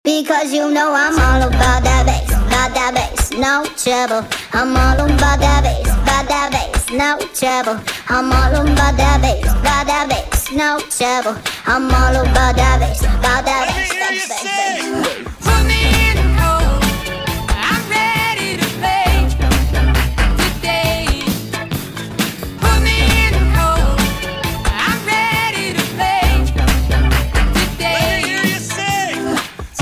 Because you know I'm all about that bass, no trouble. I'm all about that bass, no trouble. I'm all about that bass, no trouble. I'm all about that bass, bass. Put me in the cold, I'm ready to play today. Put me in the cold, I'm ready to play today. Let me hear you sing.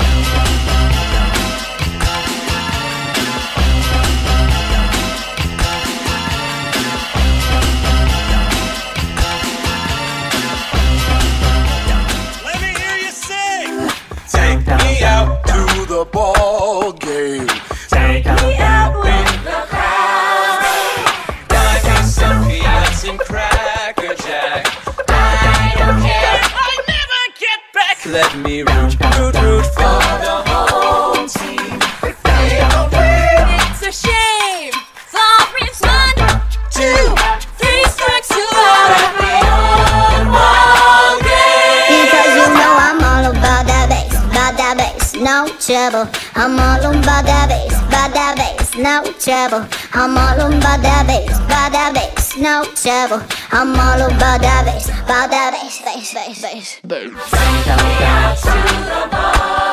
Let me hear you sing. Take me out to the ball game. Take me out with the crowd. Buy me some peanuts and Cracker Jack. I don't care, I'll never get back. Let me root for the home team. If they don't win, It's a shame. Sorry's 1, 2, 3 strikes you out of the old ball game. Because you know I'm all about that bass, no trouble. I'm all about that bass, no trouble. I'm all about that bass, no trouble. I'm all about that bass, bass. Take me out to the ball.